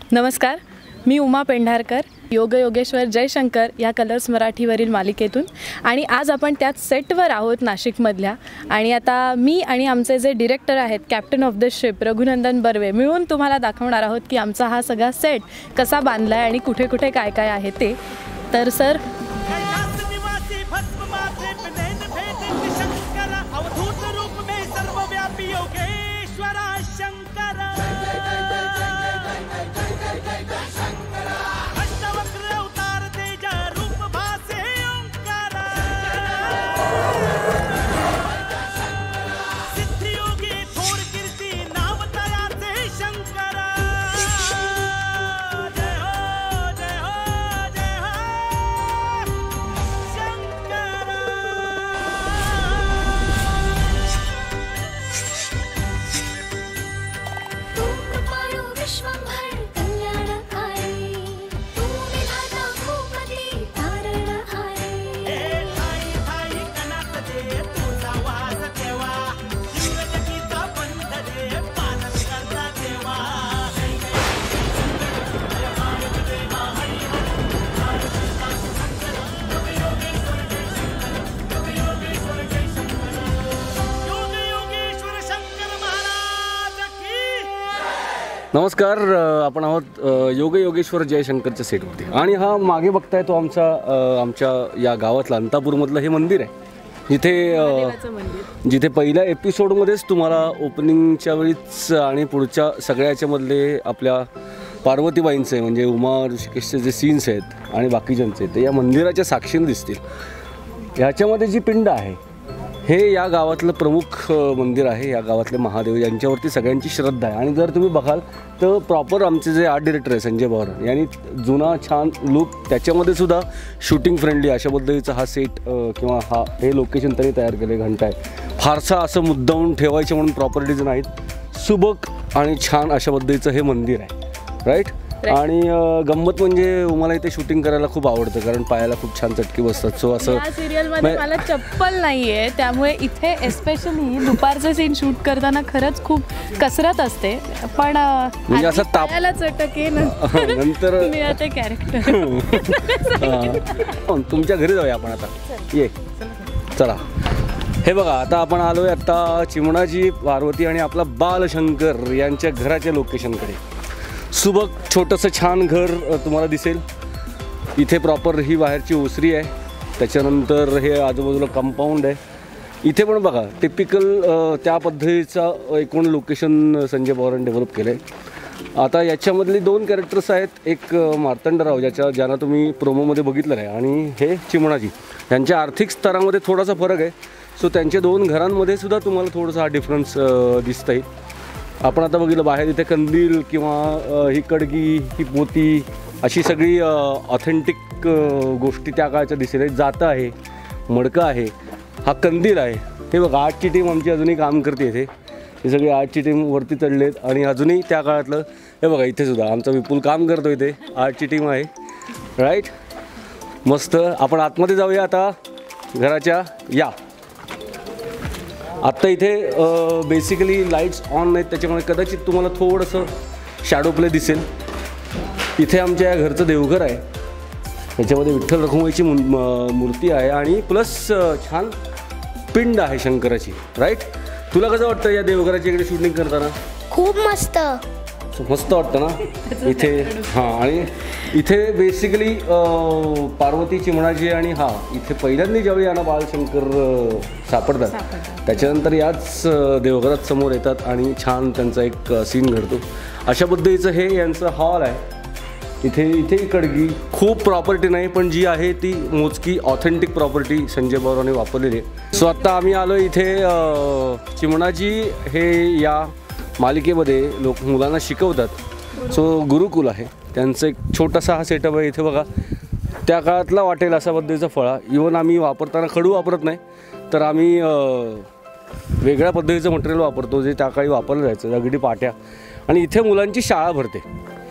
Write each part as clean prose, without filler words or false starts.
नमस्कार, मी उमा पेंढारकर, योग योगेश्वर जयशंकर या कलर्स मराठीवरील मालिकेतून आणि आज आपण त्याच सेटवर आहोत नाशिकमधल्या. आणि आता मी आणि आमचे जे डिरेक्टर आहेत captain of the ship Raghunandan Barve मिळून तुम्हाला दाखवणार आहोत की आमचा हा सगळा सेट कसा बांधला आहे आणि कुठे कुठे काय काय आहे ते. तर सर नमस्कार, आपण आहोत योग योगेश्वर जयशंकरच्या सेटवरती आणि हा मागे बघताय तो आमच्या या गावातला अंतापूरमधलं हे मंदिर आहे जिथे पहिल्या एपिसोडमध्येच तुम्हाला ओपनिंगच्या वेळीच आणि पुढच्या सगळ्याच्यामधले आपल्या पार्वतीबाईंचे म्हणजे उमा ऋषिकेशचे जे सीन्स आहेत आणि बाकीच्यांचे ते या मंदिराच्या साक्षीने दिसतील. ह्याच्यामध्ये जी पिंड आहे हे या गावातलं प्रमुख मंदिर आहे. या गावातले महादेव यांच्यावरती सगळ्यांची श्रद्धा आहे. आणि जर तुम्ही बघाल तर प्रॉपर आमचे जे आर्ट डिरेक्टर आहे संजय पवार यांनी जुना छान लुक त्याच्यामध्ये सुद्धा शूटिंग फ्रेंडली अशा पद्धतीचा हा सेट किंवा हे लोकेशन तरी तयार केले. घंटा आहे फारसा असं मुद्दावून ठेवायचे म्हणून प्रॉपर्टीज नाहीत. सुबक आणि छान अशा पद्धतीचं हे मंदिर आहे. राईट. आणि गंमत म्हणजे मला इथे शूटिंग करायला खूप आवडतं कारण पायाला खूप छान चटके बसतात. सो असं या सिरियलमध्ये मला चप्पल नाही आहे त्यामुळे इथे एस्पेशली दुपारचं सीन शूट करताना खरंच खूप कसरत असते. पण म्हणजे असं पायाला चटके नंतर मिळते कॅरेक्टर. तुमच्या घरी जाऊया आपण आता. ये चला. हे बघा आता आपण आलोय आता चिमणाजी पार्वती आणि आपला बालशंकर यांच्या घराच्या लोकेशनकडे. सुबक छोटंसं छान घर तुम्हाला दिसेल. इथे प्रॉपर ही बाहेरची ओसरी आहे. त्याच्यानंतर हे आजूबाजूला कंपाऊंड आहे. इथे पण बघा टिपिकल त्या पद्धतीचा एकूण लोकेशन संजय पवारांनी डेव्हलप केलं आहे. आता याच्यामधली दोन कॅरेक्टर्स आहेत. एक मार्तंडराव ज्यांना तुम्ही प्रोमोमध्ये बघितलं आहे आणि हे चिमणाजी. त्यांच्या आर्थिक स्तरामध्ये थोडासा फरक आहे. सो त्यांच्या दोन घरांमध्ये सुद्धा तुम्हाला थोडासा हा डिफरन्स दिसता येईल. आपण आता बघितलं बाहेर इथे कंदील किंवा ही कडगी ही पोती अशी सगळी ऑथेंटिक गोष्टी त्या काळाच्या दिसेल. जातं आहे, मडकं आहे, हा कंदील आहे. हे बघा आर्टची टीम आमची अजूनही काम करते इथे. हे सगळी आर्टची टीम वरती चढलेत आणि अजूनही त्या काळातलं हे बघा इथे सुद्धा आमचा विपुल काम करतो. इथे आर्टची टीम आहे. राईट. मस्त. आपण आतमध्ये जाऊया आता घराच्या. या आत्ता इथे बेसिकली लाईट्स ऑन नाहीत त्याच्यामुळे कदाचित तुम्हाला थोडंसं शॅडो प्ले दिसेल. इथे आमच्या या घरचं देवघर आहे. त्याच्यामध्ये विठ्ठल रखुमाईची मूर्ती आहे आणि प्लस छान पिंड आहे शंकराची. राईट. तुला कसं वाटतं या देवघराच्या इकडे शूटिंग करताना? खूप मस्त मस्त वाटतं ना इथे. हां. आणि इथे बेसिकली पार्वती चिमणाजी आणि इथे पहिल्यांदा ज्यावेळी यांना बालशंकर सापडतात त्याच्यानंतर याच देवघरात समोर येतात आणि छान त्यांचा एक सीन घडतो. अशा पद्धतीचं हे यांचं हॉल आहे. इथे कडगी खूप प्रॉपर्टी नाही पण जी आहे ती मोजकी ऑथेंटिक प्रॉपर्टी संजय पवारांनी वापरलेली आहे. सो आत्ता आम्ही आलो इथे. चिमणाजी हे या मालिकेमध्ये मुलांना शिकवतात. सो गुरुकुल आहे त्यांचं. एक छोटासा हा सेटअप आहे. इथे बघा त्या काळातला वाटेल अशा पद्धतीचा फळा. इवन आम्ही वापरताना खडू वापरत नाही तर आम्ही वेगळ्या पद्धतीचं मटेरियल वापरतो जे त्या काळी वापरलं जायचं. दगडी पाट्या. आणि इथे मुलांची शाळा भरते.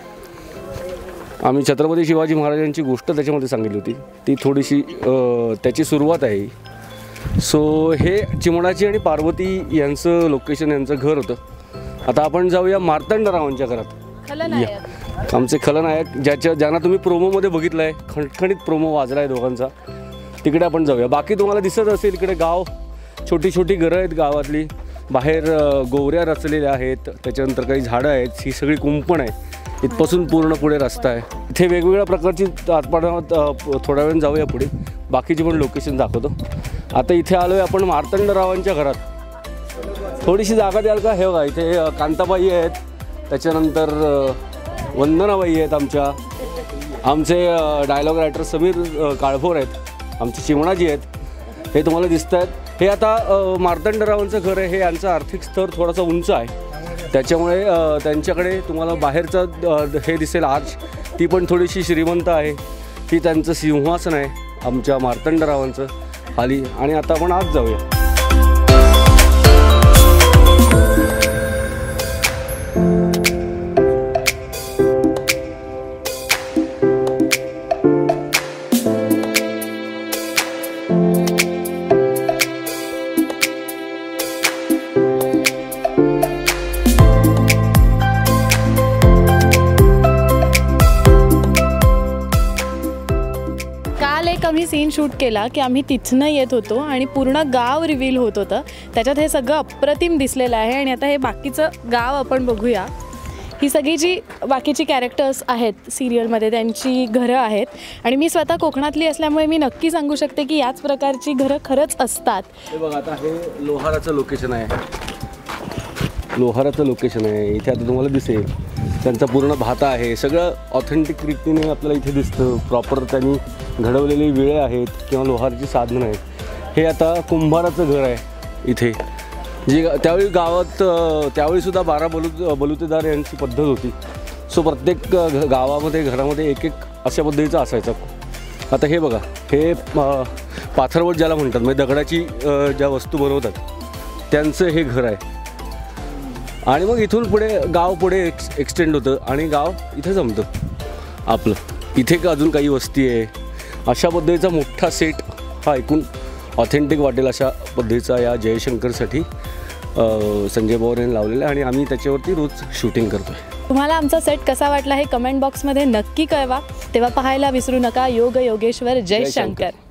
आम्ही छत्रपती शिवाजी महाराजांची गोष्ट त्याच्यामध्ये सांगितली होती. ती थोडीशी त्याची सुरुवात आहे. सो हे चिमणाजी आणि पार्वती यांचं लोकेशन यांचं घर होतं. आता आपण जाऊया मार्तंडरावांच्या घरात. आमचे खलनायक ज्यांना तुम्ही प्रोमोमध्ये बघितलं आहे, खणखणीत प्रोमो वाजला आहे दोघांचा. तिकडे आपण जाऊया. बाकी तुम्हाला दिसत असेल इकडे गाव, छोटी छोटी घरं आहेत गावातली, बाहेर गोवऱ्या रचलेल्या आहेत, त्याच्यानंतर काही झाडं आहेत, ही सगळी कुंपण आहे. इथपासून पूर्ण पुढे रस्ता आहे. इथे वेगवेगळ्या प्रकारची आपण थोड्या वेळ जाऊया पुढे, बाकीची पण लोकेशन दाखवतो. आता इथे आलो आहे आपण मार्तंडरावांच्या घरात. थोडीशी जागा द्याल का? हे बघा इथे कांताबाई आहेत, त्याच्यानंतर वंदनाबाई आहेत, आमचे डायलॉग रायटर समीर काळभोर आहेत, आमची चिमणाजी आहेत, हे तुम्हाला दिसत आहेत. हे आता मार्तंडरावांचं घर आहे. हे यांचं आर्थिक स्तर थोडासा उंच आहे, त्याच्यामुळे त्यांच्याकडे तुम्हाला बाहेरचं हे दिसेल आर्च, ती पण थोडीशी श्रीमंत आहे. ही त्यांचं सिंहासन आहे आमच्या मार्तंडरावांचं खाली. आणि आता आपण आत जाऊया. आम्ही सीन शूट केला की आम्ही तिथनं येत होतो आणि पूर्ण गाव रिव्हील होत होतं. त्याच्यात हे सगळं अप्रतिम दिसलेलं आहे. आणि आता हे बाकीचं गाव आपण बघूया. ही सगळी जी बाकीची कॅरेक्टर्स आहेत सिरियलमध्ये त्यांची घरं आहेत. आणि मी स्वतः कोकणातली असल्यामुळे मी नक्की सांगू शकते की याच प्रकारची घरं खरंच असतात. हे बघा आता हे लोहाराचं लोकेशन आहे. लोहाराचं लोकेशन आहे इथे. आता तुम्हाला दिसेल त्यांचा पूर्ण भाता आहे. सगळं ऑथेंटिक रीतीने आपल्याला इथे दिसतं. प्रॉपर त्यांनी घडवलेली विळे आहेत किंवा लोहाराची साधनं आहेत. हे आता कुंभाराचं घर आहे इथे. जी त्यावेळी गावात त्यावेळीसुद्धा 12 बलुतेदार यांची पद्धत होती. सो प्रत्येक गावामध्ये घरामध्ये एक अशा पद्धतीचं असायचं. आता हे बघा हे पाथरवट ज्याला म्हणतात, म्हणजे दगडाची ज्या वस्तू बनवतात त्यांचं हे घर आहे. आणि मग इथून पुढे गाव पुढे एक्सटेंड होतं आणि गाव इथे जमतं आपलं. इथे का अजून काही वस्ती आहे. अशा पद्धतीचा मोठा सेट हा ऐकून ऑथेंटिक वाटेल अशा पद्धतीचा या जयशंकरसाठी संजय पवार यांनी लावलेला आहे. आणि आम्ही त्याच्यावरती रोज शूटिंग करतो आहे. तुम्हाला आमचा सेट कसा वाटला हे कमेंट बॉक्समध्ये नक्की कळवा. तेव्हा पाहायला विसरू नका योग योगेश्वर जयशंकर.